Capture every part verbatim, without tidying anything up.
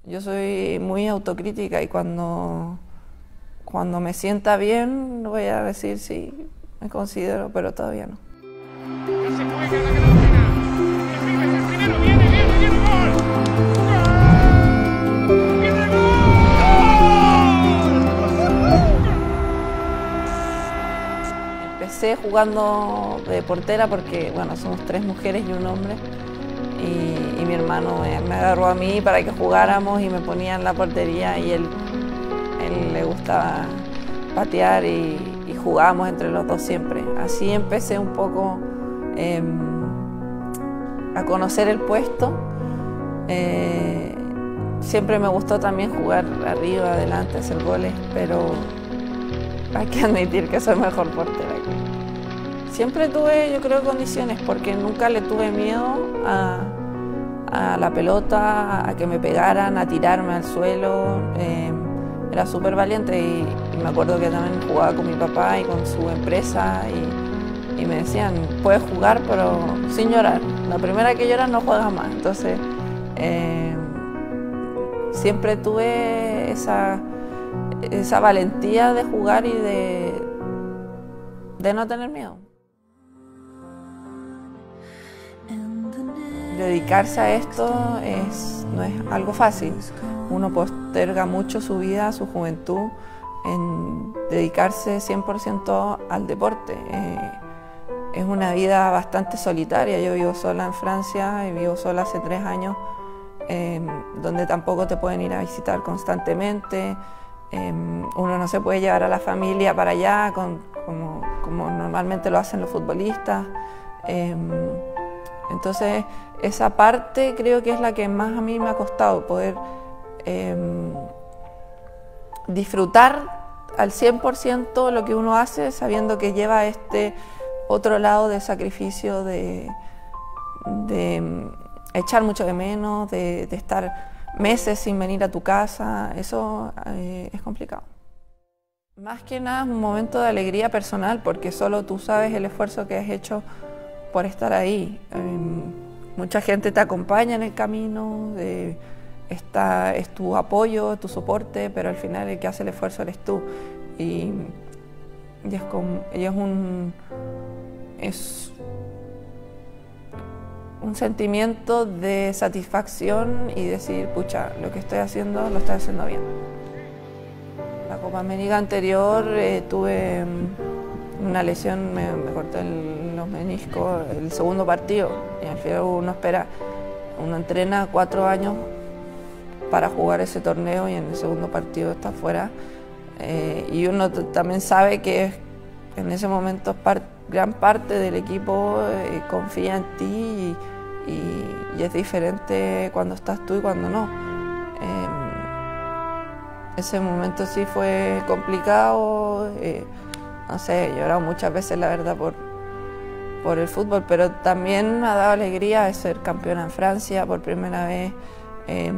Yo soy muy autocrítica y cuando, cuando me sienta bien voy a decir sí, me considero, pero todavía no. Ya se juega la Carolina. El pibe es el primero, viene, viene, viene, gol. ¡Gol! ¡Viene gol! Empecé jugando de portera porque, bueno, somos tres mujeres y un hombre. Y, y mi hermano me, me agarró a mí para que jugáramos y me ponía en la portería y él, él le gustaba patear y, y jugábamos entre los dos siempre. Así empecé un poco eh, a conocer el puesto. Eh, siempre me gustó también jugar arriba, adelante, hacer goles, pero hay que admitir que soy mejor portera. Siempre tuve, yo creo, condiciones, porque nunca le tuve miedo a, a la pelota, a que me pegaran, a tirarme al suelo. Eh, era súper valiente y, y me acuerdo que también jugaba con mi papá y con su empresa y, y me decían, puedes jugar pero sin llorar. La primera que lloras no juegas más. Entonces, eh, siempre tuve esa, esa valentía de jugar y de, de no tener miedo. Dedicarse a esto es, no es algo fácil. Uno posterga mucho su vida, su juventud, en dedicarse cien por ciento al deporte. Eh, es una vida bastante solitaria. Yo vivo sola en Francia y vivo sola hace tres años, eh, donde tampoco te pueden ir a visitar constantemente. Eh, uno no se puede llevar a la familia para allá con, como, como normalmente lo hacen los futbolistas. Eh, Entonces, esa parte creo que es la que más a mí me ha costado, poder eh, disfrutar al cien por ciento lo que uno hace, sabiendo que lleva este otro lado de sacrificio, de, de echar mucho de menos, de, de estar meses sin venir a tu casa. Eso eh, es complicado. Más que nada es un momento de alegría personal, porque solo tú sabes el esfuerzo que has hecho por estar ahí. Eh, mucha gente te acompaña en el camino, eh, está, es tu apoyo, tu soporte, pero al final el que hace el esfuerzo eres tú. Y, y, es, como, y es, un, es un sentimiento de satisfacción y decir, pucha, lo que estoy haciendo lo estoy haciendo bien. La Copa América anterior eh, tuve una lesión, me, me corté el, los meniscos el segundo partido y al final uno espera, uno entrena cuatro años para jugar ese torneo y en el segundo partido está fuera eh, y uno también sabe que en ese momento par, gran parte del equipo eh, confía en ti y, y, y es diferente cuando estás tú y cuando no. Eh, ese momento sí fue complicado. Eh, No sé, he llorado muchas veces, la verdad, por, por el fútbol, pero también me ha dado alegría de ser campeona en Francia por primera vez. Eh,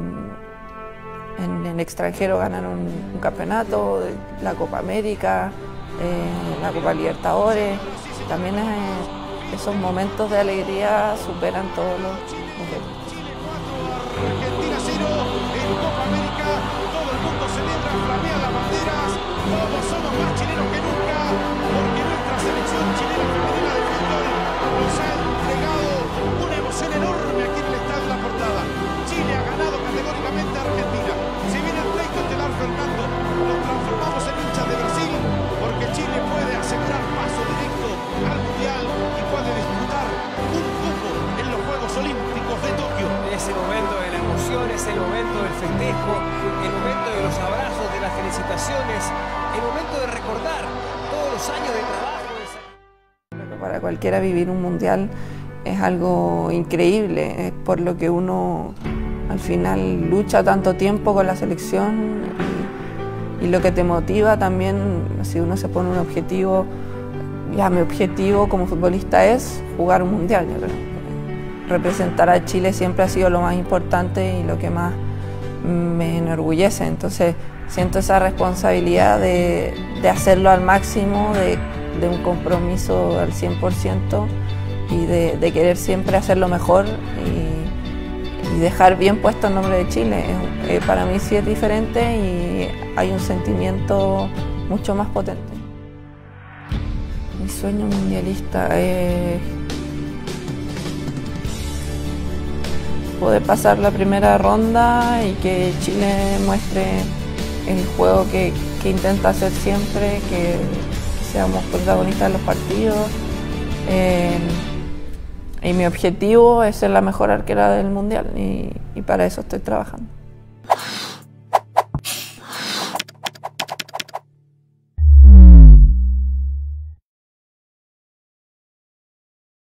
en el extranjero ganar un, un campeonato, la Copa América, eh, la Copa Libertadores. También es, esos momentos de alegría superan todos los momentos. Argentina cero en Copa América, todo el mundo celebra, flamea las banderas, todos somos más chilenos que nunca, porque nuestra selección chilena femenina de fútbol nos ha entregado una emoción enorme aquí en el estadio de La Portada. Chile ha ganado categóricamente a Argentina. Si viene el pleito estelar, Fernando, nos transformamos en hinchas de Brasil, porque Chile puede asegurar paso directo al Mundial y puede disputar un cupo en los Juegos Olímpicos de Tokio. Es el momento de la emoción, es el momento del festejo, el momento de los abrazos, de las felicitaciones, el momento de recordar todos los años de trabajo. Para cualquiera vivir un mundial es algo increíble, es por lo que uno al final lucha tanto tiempo con la selección y, y lo que te motiva también, si uno se pone un objetivo, ya mi objetivo como futbolista es jugar un mundial, yo creo. Representar a Chile siempre ha sido lo más importante y lo que más me enorgullece, entonces siento esa responsabilidad de, de hacerlo al máximo, de, de un compromiso al cien por ciento y de, de querer siempre hacerlo mejor y, y dejar bien puesto el nombre de Chile. Eh, para mí sí es diferente y hay un sentimiento mucho más potente. Mi sueño mundialista es poder pasar la primera ronda y que Chile muestre el juego que, que intenta hacer siempre, que seamos protagonistas de los partidos. Eh, y mi objetivo es ser la mejor arquera del mundial y, y para eso estoy trabajando.